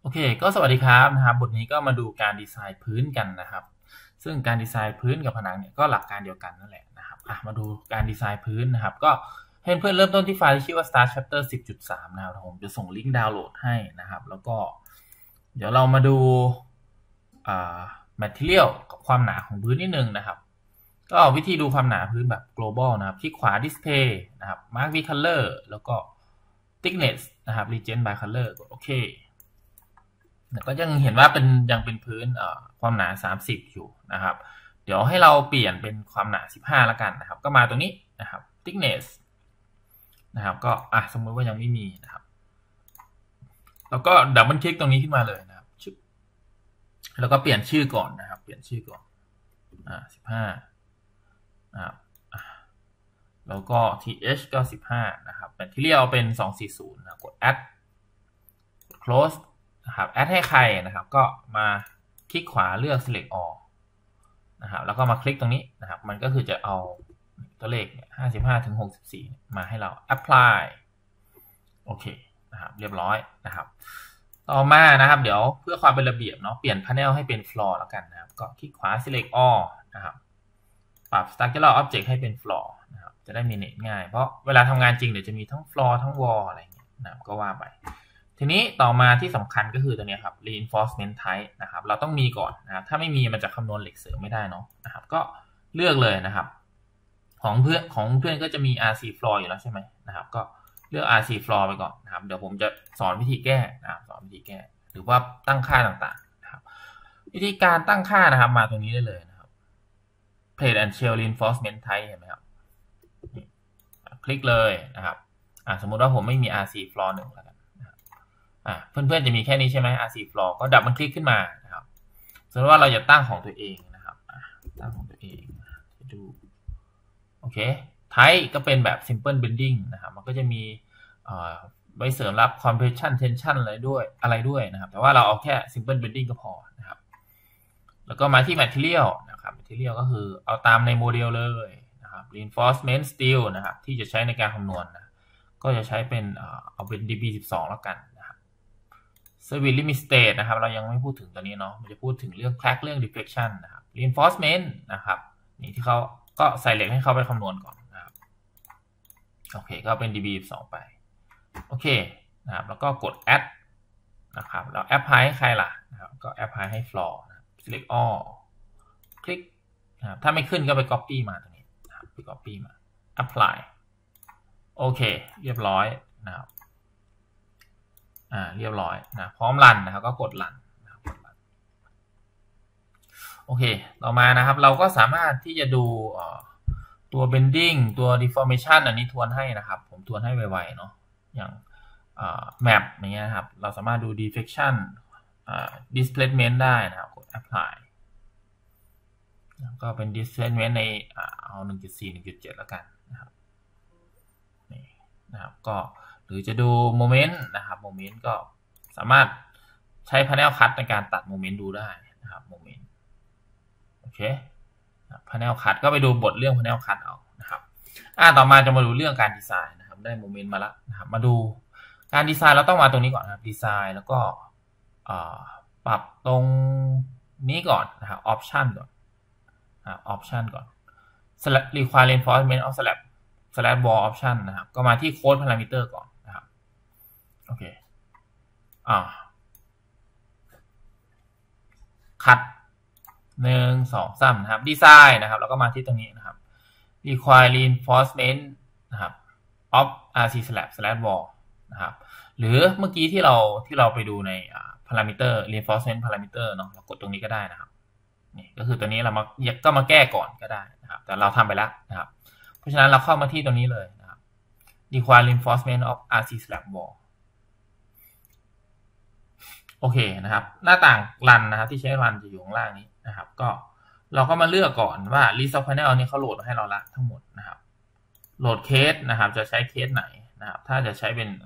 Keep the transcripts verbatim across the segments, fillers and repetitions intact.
เคก็สวัสดีครับนะครับบทนี้ก็มาดูการดีไซน์พื้นกันนะครับซึ่งการดีไซน์พื้นกับผนังเนี่ยก็หลักการเดียวกันนั่นแหละนะครับอ่ะมาดูการดีไซน์พื้นนะครับก็ให้เพื่อนเริ่มต้นที่ไฟล์ที่ชื่อว่า start chapter สิบจุดสาม นะครับผมจะส่งลิงก์ดาวน์โหลดให้นะครับแล้วก็เดี๋ยวเรามาดูอ่า material กับความหนาของพื้นนิดนึงนะครับก็วิธีดูความหนาพื้นแบบ global นะครับคลิกขวา display นะครับ mark with color แล้วก็ thickness นะครับ legend by color กดโอเคก็ยังเห็นว่าเป็นยังเป็นพื้นความหนาสามสิบอยู่นะครับเดี๋ยวให้เราเปลี่ยนเป็นความหนาสิบห้าแล้วกันนะครับก็มาตรงนี้นะครับ thickness นะครับก็อ่ะสมมติว่ายังไม่มีนะครับแล้วก็ดับเบิลคลิกตรงนี้ขึ้นมาเลยนะครับแล้วก็เปลี่ยนชื่อก่อนนะครับเปลี่ยนชื่อก่อนอ่าสิบห้านะครับแล้วก็ th ก็สิบห้านะครับแต่ที่เรียกเอาเป็นสองสี่ศูนย์นะกด add close นะครับแอดให้ใครนะครับก็มาคลิกขวาเลือก select all นะครับแล้วก็มาคลิกตรงนี้นะครับมันก็คือจะเอาตัวเลขห้าสิบห้าถึงหกสิบสี่มาให้เรา apply โอเคนะครับเรียบร้อยนะครับต่อมานะครับเดี๋ยวเพื่อความเป็นระเบียบเนาะเปลี่ยน panel ให้เป็น floor แล้วกันนะครับก็คลิกขวา select all นะครับปรับ structural object ให้เป็น floor นะครับจะได้ manage ง่ายเพราะเวลาทำงานจริงเดี๋ยวจะมีทั้ง floor ทั้ง wall อะไรอย่างเงี้ยนะครับก็ว่าไปทีนี้ต่อมาที่สำคัญก็คือตัวนี้ครับ reinforcement type นะครับเราต้องมีก่อนนะครับถ้าไม่มีมันจะคำนวณเหล็กเสริมไม่ได้เนาะนะครับก็เลือกเลยนะครับของเพื่อนของเพื่อนก็จะมี อาร์ ซี floor อยู่แล้วใช่ไหมนะครับก็เลือก อาร์ ซี floor ไปก่อนนะครับเดี๋ยวผมจะสอนวิธีแก้นะครับสอนวิธีแก้หรือว่าตั้งค่าต่างๆนะครับวิธีการตั้งค่านะครับมาตรงนี้ได้เลยนะครับ plate and shell reinforcement type เห็นไหมครับคลิกเลยนะครับสมมุติว่าผมไม่มี อาร์ ซี floor หนึ่งแล้วเพื่อนๆจะมีแค่นี้ใช่ไหม อาร์ ซี floor ก็ดับมันคลิกขึ้นมานะครับสมมติว่าเราจะตั้งของตัวเองนะครับตั้งของตัวเองดูโอเค type ก็เป็นแบบ simple bending นะครับมันก็จะมีไว้เสริมรับ compression tension อะไรด้วยอะไรด้วยนะครับแต่ว่าเราเอาแค่ simple bending ก็พอนะครับแล้วก็มาที่ material นะครับ material ก็คือเอาตามในโมเดลเลยนะครับ reinforcement steel นะครับที่จะใช้ในการคำนวณนะก็จะใช้เป็นเอาเป็น ดี บี สิบสอง แล้วกันService Limit State นะครับเรายังไม่พูดถึงตัวนี้เนาะมันจะพูดถึงเรื่อง crack เรื่อง deflection นะครับ reinforcement นะครับนี่ที่เขาก็ใส่เหล็กให้เขาไปคำนวณก่อนนะครับโอเคก็เป็น ดี บี สิบสอง ไปโอเคนะครับแล้วก็กด add นะครับแล้ว apply ให้ใครล่ะนะครับก็ apply ให้ floor นะ select all คลิกนะครับถ้าไม่ขึ้นก็ไป copy มาตรงนี้นะครับไป copy มา apply โอเคเรียบร้อยนะครับอ่าเรียบร้อยนะพร้อมรันนะครับก็กดรันนะครับโอเคต่อมานะครับเราก็สามารถที่จะดูตัว bending ตัว deformation อันนี้ทวนให้นะครับผมทวนให้ไวๆเนาะอย่าง map อย่างเงี้ยครับเราสามารถดู deflection displacement ได้นะครับกด apply ก็เป็น displacement ในเอา หนึ่งจุดสี่ หนึ่งจุดเจ็ด แล้วกันนะครับนี่นะครับก็หรือจะดูโมเมนต์นะครับโมเมนต์ก็สามารถใช้ panel cut ในการตัดโมเมนต์ดูได้นะครับโมเมนต์โอเค panel cut ก็ไปดูบทเรื่อง panel cut เอานะครับอ่าต่อมาจะมาดูเรื่องการดีไซน์นะครับได้โมเมนต์มาแล้วนะครับมาดูการดีไซน์เราต้องมาตรงนี้ก่อนนะครับดีไซน์แล้วก็ปรับตรงนี้ก่อนนะครับ option ก่อนอ่า option ก่อน require reinforcement of slab slash wall option นะครับก็มาที่ code parameter ก่อนนะครับโอเคอ่าคัดหนึ่งสองสามนะครับดีไซน์นะครับแล้วก็มาที่ตรงนี้นะครับ require reinforcement นะครับ of อาร์ ซี slab slash wall นะครับหรือเมื่อกี้ที่เราที่เราไปดูใน parameter reinforcement parameter เนาะเรากดตรงนี้ก็ได้นะครับนี่ก็คือตัวนี้เรามาก็มาแก้ก่อนก็ได้นะครับแต่เราทำไปแล้วนะครับเพราะฉะนั้นเราเข้ามาที่ตรงนี้เลยนะครับ require reinforcement of อาร์ ซี slab wall โอเคนะครับหน้าต่างรันนะครับที่ใช้รันจะอยู่ข้างล่างนี้นะครับก็เราก็มาเลือกก่อนว่า list of panel นี้เขาโหลดมาให้เราละทั้งหมดนะครับโหลดเคสนะครับจะใช้เคสไหนนะครับถ้าจะใช้เป็น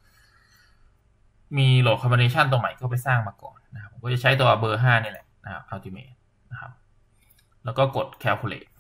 มีโหลด combination ตัวใหม่ก็ไปสร้างมาก่อนนะครับผมก็จะใช้ตัวเบอร์ห้านี่แหละนะครับ ultimate นะครับแล้วก็กด calculate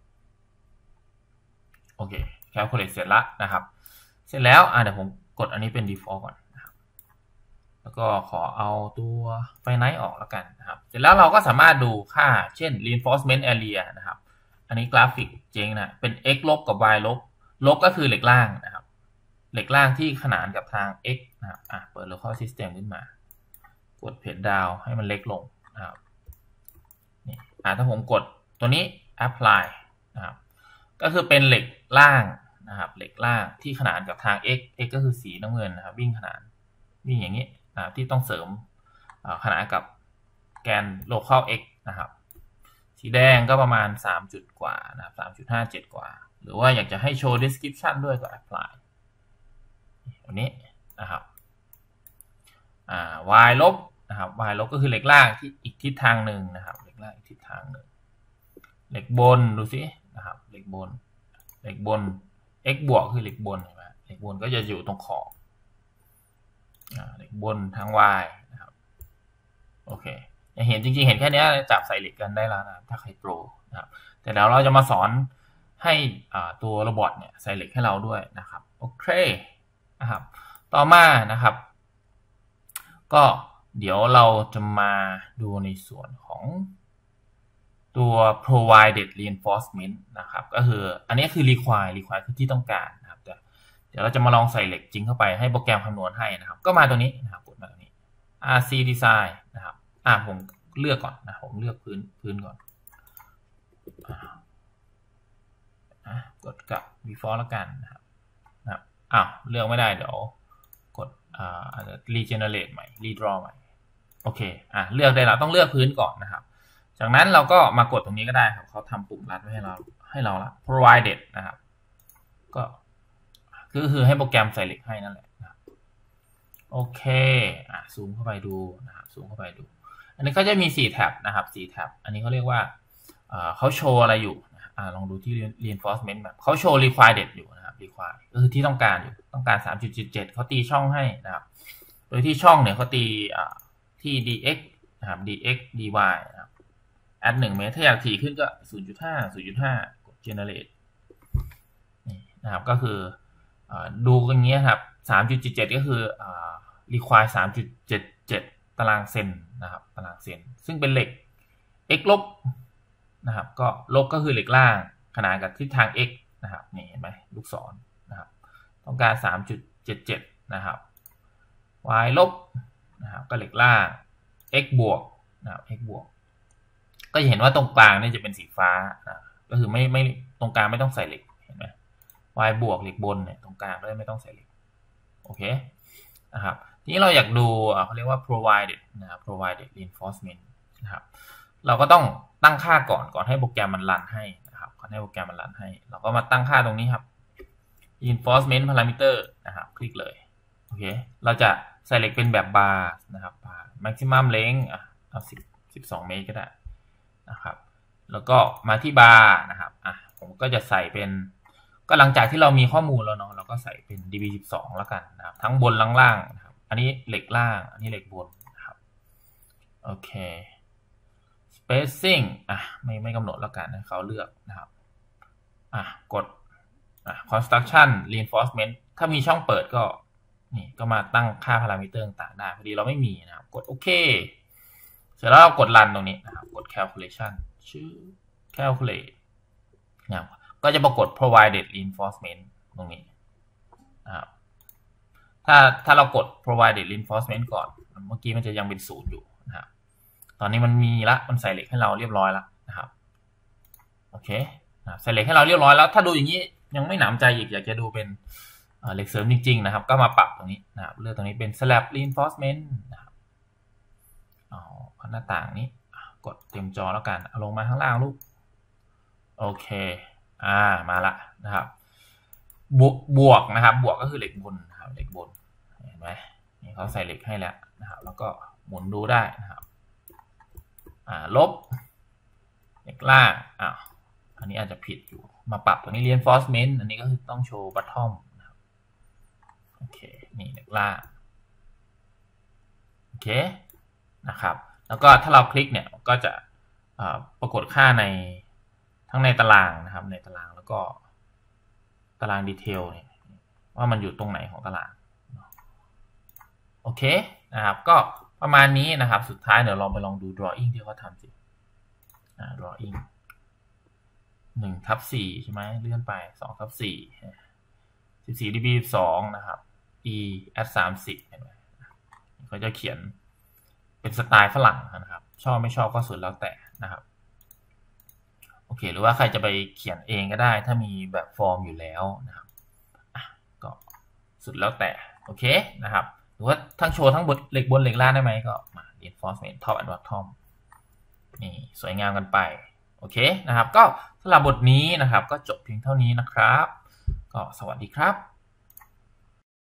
โอเค calculate เสร็จแล้วนะครับเสร็จแล้วอ่ะเดี๋ยวผมกดอันนี้เป็น default ก่อนนะครับแล้วก็ขอเอาตัวไฟไนท์ออกแล้วกันนะครับเสร็จแล้วเราก็สามารถดูค่าเช่น reinforcement area นะครับอันนี้กราฟิกเจ๋งนะเป็น x ลบกับ y ลบลบก็คือเหล็กล่างนะครับเหล็กล่างที่ขนานกับทาง x นะครับอ่ะเปิด local system ขึ้นมากดเพจดาวให้มันเล็กลงนะครับนี่อ่ะถ้าผมกดตัวนี้ apply นะครับก็คือเป็นเหล็กล่างนะครับเหล็กล่างที่ขนานกับทาง x x ก็คือสีน้ำเงินนะครับวิ่งขนานวิ่งอย่างนี้นะที่ต้องเสริมขนานกับแกน local x นะครับสีแดงก็ประมาณสามจุดกว่านะครับ สามจุดห้าเจ็ด กว่าหรือว่าอยากจะให้โชว์ description ด้วยก็ apply อันนี้นะครับอ่า y ลบนะครับ y ลบก็คือเหล็กล่างที่อีกทิศทางหนึ่งนะครับเหล็กล่างอีกทิศทางหนึ่งเหล็กบนดูสินะครับเหล็กบนเหล็กบน x บวกคือเหล็กบนเห็นไหมเหล็กบนก็จะอยู่ตรงขอบเหล็กบนทาง y นะครับโอเคเห็นจริงๆเห็นแค่นี้จับใส่เหล็กกันได้แล้วนะถ้าใครโปรนะครับแต่แล้วเราจะมาสอนให้ตัวโรบอทเนี่ยใส่เหล็กให้เราด้วยนะครับโอเคนะครับต่อมานะครับก็เดี๋ยวเราจะมาดูในส่วนของตัว provided reinforcement นะครับก็คืออันนี้คือ require require คือที่ต้องการนะครับแต่เดี๋ยวเราจะมาลองใส่เหล็กจริงเข้าไปให้โปรแกรมคำนวณให้นะครับก็มาตัวนี้นะครับกดมาตัวนี้ อาร์ ซี design นะครับอ่าผมเลือกก่อนนะผมเลือกพื้นพื้นก่อนอ่ากดกับ default แล้วกันนะครับนะครับอ้าวเลือกไม่ได้เดี๋ยวกดอ่าอาจจะ regenerate ใหม่ redraw ใหม่โอเคอ่ะเลือกได้แล้วต้องเลือกพื้นก่อนนะครับจากนั้นเราก็มากดตรงนี้ก็ได้ครับเขาทำปุ่มรัดไว้ให้เราให้เราละ provided นะครับก็คือคือให้โปรแกรมใส่เหล็กให้นั่นแหละนะครับโอเคอ่ะซูมเข้าไปดูนะครับซูมเข้าไปดูอันนี้เขาจะมีสี่แท็บนะครับสี่แท็บอันนี้เขาเรียกว่าเขาโชว์อะไรอยู่อ่าลองดูที่ reinforcement แบบเขาโชว์ required อยู่นะครับ required ก็คือที่ต้องการอยู่ต้องการ สามจุดเจ็ดเจ็ด เขาตีช่องให้นะครับโดยที่ช่องเนี่ยเขาตีอ่าที่ dx นะครับ dx dy นะครับ add หนึ่งเมตรถ้าอยากถี่ขึ้นก็ ศูนย์จุดห้า ศูนย์จุดห้า กด generate นี่นะครับก็คือดูกันเงี้ยครับ สามจุดเจ็ดเจ็ด ก็คือ require สามจุดเจ็ดเจ็ด ตารางเซนนะครับตารางเซนซึ่งเป็นเหล็ก x ลบนะครับก็ลบก็คือเหล็กล่างขนานกับทิศทาง x นะครับนี่เห็นไหมลูกศรนะครับต้องการ สามจุดเจ็ดเจ็ด นะครับ y ลบนะครับก็เหล็กล่าง x บวกนะครับ x บวกก็จะเห็นว่าตรงกลางนี่จะเป็นสีฟ้านะก็คือไม่ไม่ตรงกลางไม่ต้องใส่เหล็กเห็นไหม y บวกเหล็กบนเนี่ยตรงกลางก็ไม่ต้องใส่เหล็กโอเคนะครับทีนี้เราอยากดูเขาเรียกว่า provided นะครับ provided reinforcement นะครับเราก็ต้องตั้งค่าก่อนก่อนให้โปรแกรมมันรันให้นะครับก่อนให้โปรแกรมมันรันให้เราก็มาตั้งค่าตรงนี้ครับ reinforcement parameter นะครับคลิกเลยโอเคเราจะใส่เหล็กเป็นแบบบาร์นะครับ maximum length อ่ะเอาสิบ สิบสองเมตรก็ได้นะครับแล้วก็มาที่บาร์นะครับอ่ะผมก็จะใส่เป็นก็หลังจากที่เรามีข้อมูลแล้วเนาะเราก็ใส่เป็น ดี บี สิบสอง แล้วกันนะครับทั้งบนล่างๆนะครับอันนี้เหล็กล่างอันนี้เหล็กบนนะครับโอเค spacing อ่ะไม่ไม่กำหนดแล้วกันให้เขาเลือกนะครับอ่ะกดอ่ะ construction reinforcement ถ้ามีช่องเปิดก็นี่ก็มาตั้งค่าพารามิเตอร์ต่างๆได้พอดีเราไม่มีนะครับกดโอเคเสร็จแล้วเรากด run ตรงนี้นะครับกด calculation ชื่อ calculate นะครับก็จะปรากฏ provided reinforcement ตรงนี้นะครับถ้าถ้าเรากด provided reinforcement ก่อนเมื่อกี้มันจะยังเป็นศูนย์อยู่นะครับตอนนี้มันมีละมันใส่เหล็กให้เราเรียบร้อยแล้วนะครับโอเคใส่เหล็กให้เราเรียบร้อยแล้วถ้าดูอย่างนี้ยังไม่หนำใจอีกอยากจะดูเป็นเหล็กเสริมจริงๆนะครับก็มาปรับตรงนี้นะครับเลือกตรงนี้เป็น slab reinforcement นะครับเอาหน้าต่างนี้กดเต็มจอแล้วกันเอาลงมาข้างล่างลูกโอเคอ่ามาละนะครับบวกบวกนะครับบวกก็คือเหล็กบนนะครับเหล็กบนเห็นไหมนี่เขาใส่เหล็กให้แล้วนะครับแล้วก็หมุนดูได้นะครับอ่าลบเหล็กล่างอ้าวอันนี้อาจจะผิดอยู่มาปรับตัวนี้ reinforcement อันนี้ก็คือต้องโชว์ bottom นะครับโอเคนี่เหล็กล่างโอเคนะครับแล้วก็ถ้าเราคลิกเนี่ยก็จะปรากฏค่าในทั้งในตารางนะครับในตารางแล้วก็ตารางดีเทลเนี่ยว่ามันอยู่ตรงไหนของตารางโอเคนะครับก็ประมาณนี้นะครับสุดท้ายเดี๋ยวลองไปลองดู drawing ที่เขาทำสิอ่า drawing หนึ่งทับสี่ใช่ไหมเลื่อนไปสองทับสี่สิบสี่ db สองนะครับ e at สามสิบเห็นไหมเขาจะเขียนเป็นสไตล์ฝรั่งนะครับชอบไม่ชอบก็สุดแล้วแต่นะครับโอเคหรือว่าใครจะไปเขียนเองก็ได้ถ้ามีแบบฟอร์มอยู่แล้วนะครับก็สุดแล้วแต่โอเคนะครับหรือว่าทั้งโชว์ทั้งบนเหล็กบนเหล็กล่างได้ไหมก็มา reinforcement top and bottom นี่สวยงามกันไปโอเคนะครับก็สำหรับบทนี้นะครับก็จบเพียงเท่านี้นะครับก็สวัสดีครับ